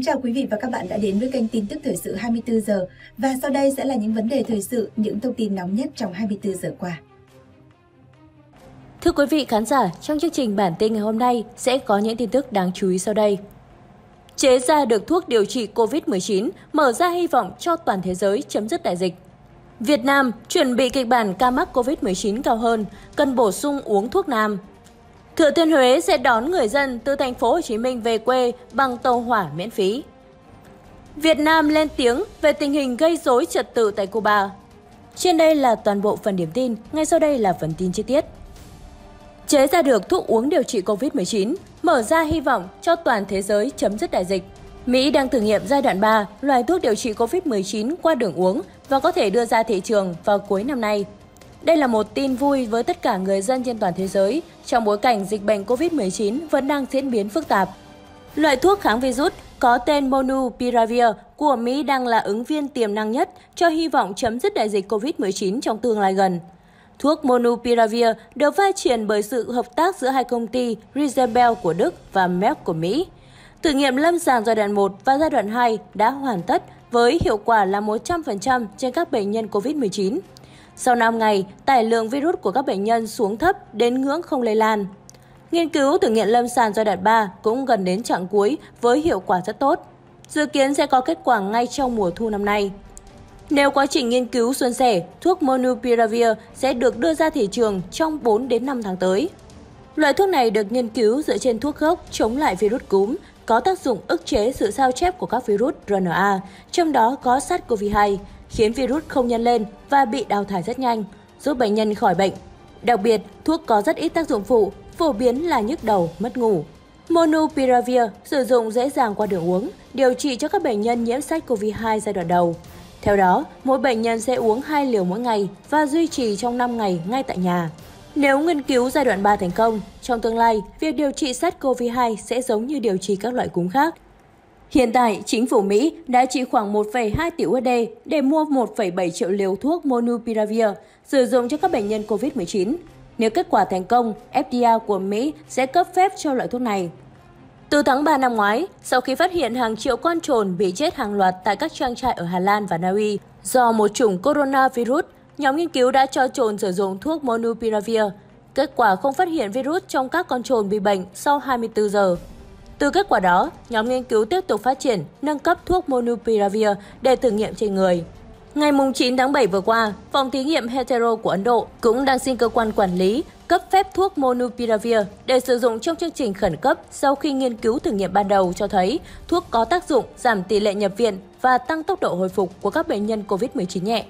Kính chào quý vị và các bạn đã đến với kênh tin tức thời sự 24 giờ. Và sau đây sẽ là những vấn đề thời sự, những thông tin nóng nhất trong 24 giờ qua. Thưa quý vị khán giả, trong chương trình bản tin ngày hôm nay sẽ có những tin tức đáng chú ý sau đây. Chế ra được thuốc điều trị COVID-19, mở ra hy vọng cho toàn thế giới chấm dứt đại dịch. Việt Nam chuẩn bị kịch bản ca mắc COVID-19 cao hơn, cần bổ sung uống thuốc nam. Thừa Thiên Huế sẽ đón người dân từ thành phố Hồ Chí Minh về quê bằng tàu hỏa miễn phí. Việt Nam lên tiếng về tình hình gây rối trật tự tại Cuba. Trên đây là toàn bộ phần điểm tin, ngay sau đây là phần tin chi tiết. Chế ra được thuốc uống điều trị COVID-19, mở ra hy vọng cho toàn thế giới chấm dứt đại dịch. Mỹ đang thử nghiệm giai đoạn 3 loại thuốc điều trị COVID-19 qua đường uống và có thể đưa ra thị trường vào cuối năm nay. Đây là một tin vui với tất cả người dân trên toàn thế giới trong bối cảnh dịch bệnh COVID-19 vẫn đang diễn biến phức tạp. Loại thuốc kháng virus có tên Monupiravir của Mỹ đang là ứng viên tiềm năng nhất cho hy vọng chấm dứt đại dịch COVID-19 trong tương lai gần. Thuốc Monupiravir được phát triển bởi sự hợp tác giữa hai công ty Rizabel của Đức và Merck của Mỹ. Thử nghiệm lâm sàng giai đoạn 1 và giai đoạn 2 đã hoàn tất với hiệu quả là 100% trên các bệnh nhân COVID-19. Sau 5 ngày, tải lượng virus của các bệnh nhân xuống thấp đến ngưỡng không lây lan. Nghiên cứu thử nghiệm lâm sàng giai đoạn 3 cũng gần đến chặng cuối với hiệu quả rất tốt. Dự kiến sẽ có kết quả ngay trong mùa thu năm nay. Nếu quá trình nghiên cứu suôn sẻ, thuốc Monupiravir sẽ được đưa ra thị trường trong 4 đến 5 tháng tới. Loại thuốc này được nghiên cứu dựa trên thuốc gốc chống lại virus cúm, có tác dụng ức chế sự sao chép của các virus RNA, trong đó có SARS-CoV-2, khiến virus không nhân lên và bị đào thải rất nhanh, giúp bệnh nhân khỏi bệnh. Đặc biệt, thuốc có rất ít tác dụng phụ, phổ biến là nhức đầu, mất ngủ. Monupiravir sử dụng dễ dàng qua đường uống, điều trị cho các bệnh nhân nhiễm SARS-CoV-2 giai đoạn đầu. Theo đó, mỗi bệnh nhân sẽ uống 2 liều mỗi ngày và duy trì trong 5 ngày ngay tại nhà. Nếu nghiên cứu giai đoạn 3 thành công, trong tương lai, việc điều trị SARS-CoV-2 sẽ giống như điều trị các loại cúm khác. Hiện tại, chính phủ Mỹ đã chi khoảng 1,2 tỷ USD để mua 1,7 triệu liều thuốc Monupiravir sử dụng cho các bệnh nhân COVID-19. Nếu kết quả thành công, FDA của Mỹ sẽ cấp phép cho loại thuốc này. Từ tháng 3 năm ngoái, sau khi phát hiện hàng triệu con trồn bị chết hàng loạt tại các trang trại ở Hà Lan và Na Uy do một chủng coronavirus, nhóm nghiên cứu đã cho trồn sử dụng thuốc Monupiravir. Kết quả không phát hiện virus trong các con trồn bị bệnh sau 24 giờ. Từ kết quả đó, nhóm nghiên cứu tiếp tục phát triển, nâng cấp thuốc Monupiravir để thử nghiệm trên người. Ngày 9 tháng 7 vừa qua, phòng thí nghiệm Hetero của Ấn Độ cũng đang xin cơ quan quản lý cấp phép thuốc Monupiravir để sử dụng trong chương trình khẩn cấp sau khi nghiên cứu thử nghiệm ban đầu cho thấy thuốc có tác dụng giảm tỷ lệ nhập viện và tăng tốc độ hồi phục của các bệnh nhân COVID-19 nhẹ.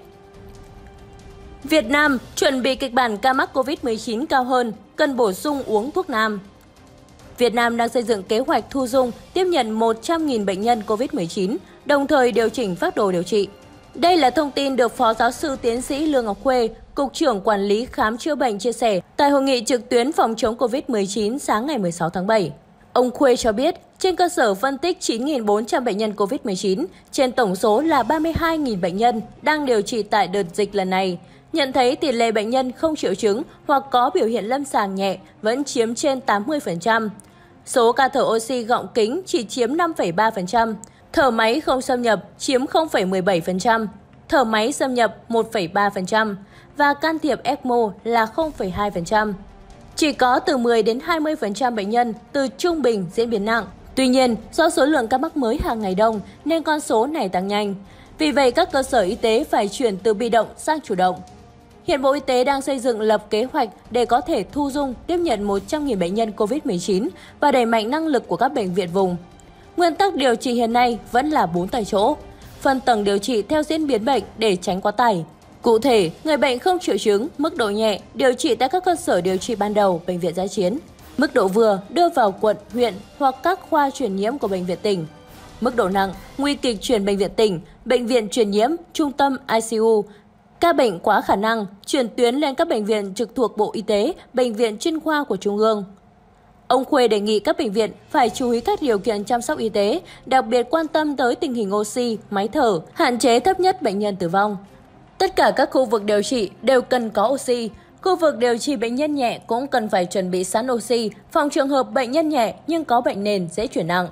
Việt Nam chuẩn bị kịch bản ca mắc COVID-19 cao hơn, cần bổ sung uống thuốc nam. Việt Nam đang xây dựng kế hoạch thu dung tiếp nhận 100.000 bệnh nhân COVID-19, đồng thời điều chỉnh phác đồ điều trị. Đây là thông tin được Phó Giáo sư Tiến sĩ Lương Ngọc Khuê, Cục trưởng Quản lý Khám chữa bệnh chia sẻ tại Hội nghị trực tuyến phòng chống COVID-19 sáng ngày 16 tháng 7. Ông Khuê cho biết, trên cơ sở phân tích 9.400 bệnh nhân COVID-19, trên tổng số là 32.000 bệnh nhân đang điều trị tại đợt dịch lần này, nhận thấy tỷ lệ bệnh nhân không triệu chứng hoặc có biểu hiện lâm sàng nhẹ vẫn chiếm trên 80%. Số ca thở oxy gọng kính chỉ chiếm 5,3%, thở máy không xâm nhập chiếm 0,17%, thở máy xâm nhập 1,3% và can thiệp ECMO là 0,2%. Chỉ có từ 10 đến 20% bệnh nhân từ trung bình diễn biến nặng. Tuy nhiên, do số lượng ca mắc mới hàng ngày đông nên con số này tăng nhanh. Vì vậy, các cơ sở y tế phải chuyển từ bị động sang chủ động. Hiện Bộ Y tế đang xây dựng lập kế hoạch để có thể thu dung tiếp nhận 100.000 bệnh nhân COVID-19 và đẩy mạnh năng lực của các bệnh viện vùng. Nguyên tắc điều trị hiện nay vẫn là 4 tại chỗ, phân tầng điều trị theo diễn biến bệnh để tránh quá tải. Cụ thể, người bệnh không triệu chứng, mức độ nhẹ điều trị tại các cơ sở điều trị ban đầu, bệnh viện dã chiến. Mức độ vừa đưa vào quận, huyện hoặc các khoa truyền nhiễm của bệnh viện tỉnh. Mức độ nặng, nguy kịch chuyển bệnh viện tỉnh, bệnh viện truyền nhiễm, trung tâm ICU. Ca bệnh quá khả năng, chuyển tuyến lên các bệnh viện trực thuộc Bộ Y tế, bệnh viện chuyên khoa của Trung ương. Ông Khuê đề nghị các bệnh viện phải chú ý các điều kiện chăm sóc y tế, đặc biệt quan tâm tới tình hình oxy, máy thở, hạn chế thấp nhất bệnh nhân tử vong. Tất cả các khu vực điều trị đều cần có oxy. Khu vực điều trị bệnh nhân nhẹ cũng cần phải chuẩn bị sẵn oxy, phòng trường hợp bệnh nhân nhẹ nhưng có bệnh nền dễ chuyển nặng.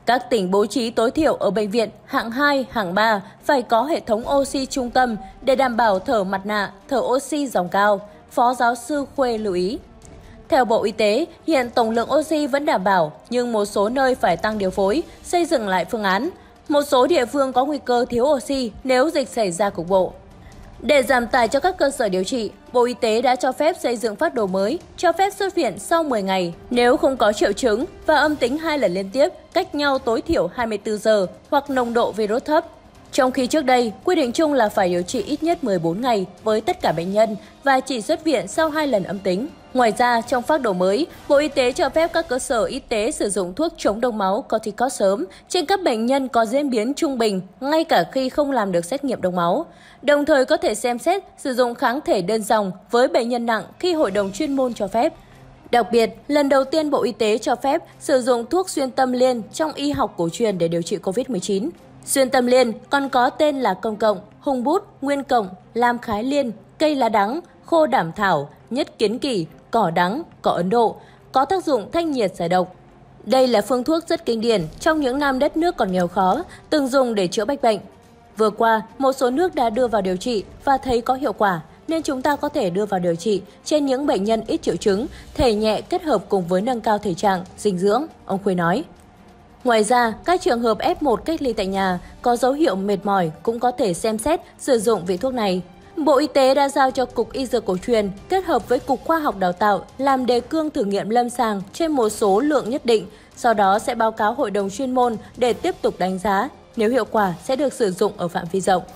Các tỉnh bố trí tối thiểu ở bệnh viện hạng 2, hạng 3 phải có hệ thống oxy trung tâm để đảm bảo thở mặt nạ, thở oxy dòng cao, Phó giáo sư Khuê lưu ý. Theo Bộ Y tế, hiện tổng lượng oxy vẫn đảm bảo, nhưng một số nơi phải tăng điều phối, xây dựng lại phương án. Một số địa phương có nguy cơ thiếu oxy nếu dịch xảy ra cục bộ. Để giảm tải cho các cơ sở điều trị, Bộ Y tế đã cho phép xây dựng phác đồ mới, cho phép xuất viện sau 10 ngày nếu không có triệu chứng và âm tính 2 lần liên tiếp, cách nhau tối thiểu 24 giờ hoặc nồng độ virus thấp. Trong khi trước đây, quy định chung là phải điều trị ít nhất 14 ngày với tất cả bệnh nhân và chỉ xuất viện sau 2 lần âm tính. Ngoài ra, trong phác đồ mới, Bộ Y tế cho phép các cơ sở y tế sử dụng thuốc chống đông máu corticoid sớm trên các bệnh nhân có diễn biến trung bình, ngay cả khi không làm được xét nghiệm đông máu. Đồng thời có thể xem xét sử dụng kháng thể đơn dòng với bệnh nhân nặng khi hội đồng chuyên môn cho phép. Đặc biệt, lần đầu tiên Bộ Y tế cho phép sử dụng thuốc xuyên tâm liên trong y học cổ truyền để điều trị COVID-19. Xuyên tâm liên còn có tên là công cộng, hùng bút, nguyên cộng, lam khái liên, cây lá đắng, khô đảm thảo, nhất kiến kỳ, cỏ đắng, cỏ Ấn Độ, có tác dụng thanh nhiệt giải độc. Đây là phương thuốc rất kinh điển trong những năm đất nước còn nghèo khó, từng dùng để chữa bách bệnh. Vừa qua, một số nước đã đưa vào điều trị và thấy có hiệu quả, nên chúng ta có thể đưa vào điều trị trên những bệnh nhân ít triệu chứng, thể nhẹ kết hợp cùng với nâng cao thể trạng, dinh dưỡng, ông Khuê nói. Ngoài ra, các trường hợp F1 cách ly tại nhà có dấu hiệu mệt mỏi cũng có thể xem xét sử dụng vị thuốc này. Bộ Y tế đã giao cho Cục Y Dược Cổ truyền kết hợp với Cục Khoa học Đào tạo làm đề cương thử nghiệm lâm sàng trên một số lượng nhất định, sau đó sẽ báo cáo Hội đồng chuyên môn để tiếp tục đánh giá, nếu hiệu quả sẽ được sử dụng ở phạm vi rộng.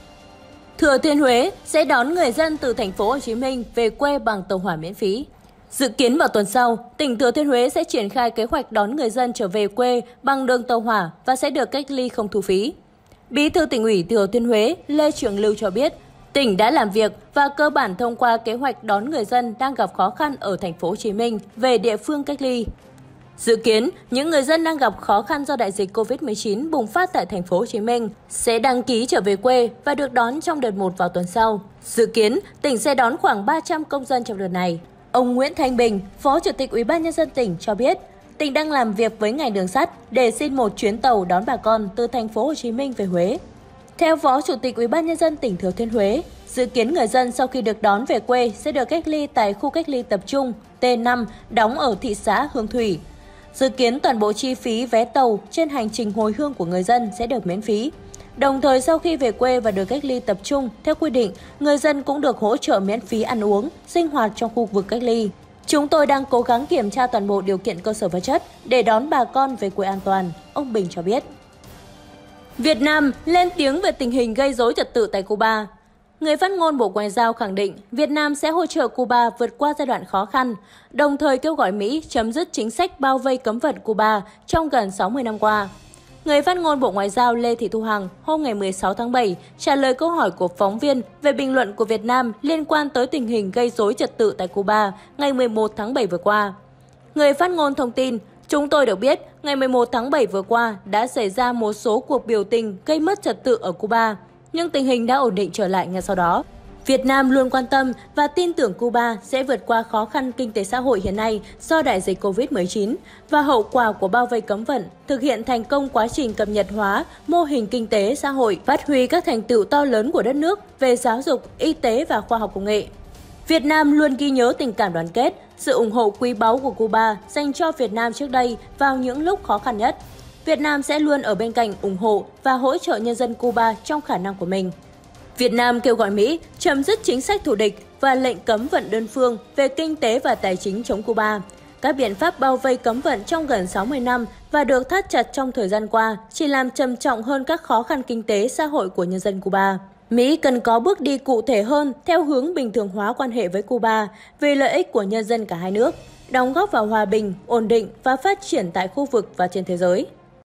Thừa Thiên Huế sẽ đón người dân từ thành phố Hồ Chí Minh về quê bằng tàu hỏa miễn phí. Dự kiến vào tuần sau, tỉnh Thừa Thiên Huế sẽ triển khai kế hoạch đón người dân trở về quê bằng đường tàu hỏa và sẽ được cách ly không thu phí. Bí thư Tỉnh ủy Thừa Thiên Huế Lê Trường Lưu cho biết, tỉnh đã làm việc và cơ bản thông qua kế hoạch đón người dân đang gặp khó khăn ở thành phố Hồ Chí Minh về địa phương cách ly. Dự kiến, những người dân đang gặp khó khăn do đại dịch COVID-19 bùng phát tại thành phố Hồ Chí Minh sẽ đăng ký trở về quê và được đón trong đợt 1 vào tuần sau. Dự kiến, tỉnh sẽ đón khoảng 300 công dân trong đợt này. Ông Nguyễn Thanh Bình, Phó Chủ tịch Ủy ban Nhân dân tỉnh cho biết, tỉnh đang làm việc với ngành đường sắt để xin một chuyến tàu đón bà con từ thành phố Hồ Chí Minh về Huế. Theo Phó Chủ tịch Ủy ban Nhân dân tỉnh Thừa Thiên Huế, dự kiến người dân sau khi được đón về quê sẽ được cách ly tại khu cách ly tập trung T5 đóng ở thị xã Hương Thủy. Dự kiến toàn bộ chi phí vé tàu trên hành trình hồi hương của người dân sẽ được miễn phí. Đồng thời sau khi về quê và được cách ly tập trung, theo quy định, người dân cũng được hỗ trợ miễn phí ăn uống, sinh hoạt trong khu vực cách ly. Chúng tôi đang cố gắng kiểm tra toàn bộ điều kiện cơ sở vật chất để đón bà con về quê an toàn, ông Bình cho biết. Việt Nam lên tiếng về tình hình gây rối trật tự tại Cuba. Người phát ngôn Bộ Ngoại giao khẳng định Việt Nam sẽ hỗ trợ Cuba vượt qua giai đoạn khó khăn, đồng thời kêu gọi Mỹ chấm dứt chính sách bao vây cấm vận Cuba trong gần 60 năm qua. Người phát ngôn Bộ Ngoại giao Lê Thị Thu Hằng hôm ngày 16 tháng 7 trả lời câu hỏi của phóng viên về bình luận của Việt Nam liên quan tới tình hình gây rối trật tự tại Cuba ngày 11 tháng 7 vừa qua. Người phát ngôn thông tin, chúng tôi được biết ngày 11 tháng 7 vừa qua đã xảy ra một số cuộc biểu tình gây mất trật tự ở Cuba, nhưng tình hình đã ổn định trở lại ngay sau đó. Việt Nam luôn quan tâm và tin tưởng Cuba sẽ vượt qua khó khăn kinh tế xã hội hiện nay do đại dịch COVID-19 và hậu quả của bao vây cấm vận, thực hiện thành công quá trình cập nhật hóa mô hình kinh tế xã hội, phát huy các thành tựu to lớn của đất nước về giáo dục, y tế và khoa học công nghệ. Việt Nam luôn ghi nhớ tình cảm đoàn kết, sự ủng hộ quý báu của Cuba dành cho Việt Nam trước đây vào những lúc khó khăn nhất. Việt Nam sẽ luôn ở bên cạnh ủng hộ và hỗ trợ nhân dân Cuba trong khả năng của mình. Việt Nam kêu gọi Mỹ chấm dứt chính sách thù địch và lệnh cấm vận đơn phương về kinh tế và tài chính chống Cuba. Các biện pháp bao vây cấm vận trong gần 60 năm và được thắt chặt trong thời gian qua chỉ làm trầm trọng hơn các khó khăn kinh tế xã hội của nhân dân Cuba. Mỹ cần có bước đi cụ thể hơn theo hướng bình thường hóa quan hệ với Cuba vì lợi ích của nhân dân cả hai nước, đóng góp vào hòa bình, ổn định và phát triển tại khu vực và trên thế giới.